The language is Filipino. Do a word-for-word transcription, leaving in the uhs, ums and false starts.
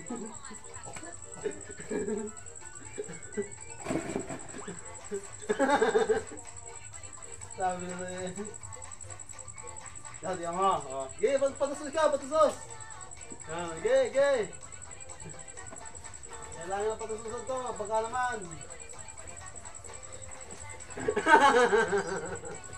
Sabi na eh. Sabi mo. Oh. Gay, patusos ka, patusos. Ah, gay, gay. Kailangan na patusosan to, baka naman.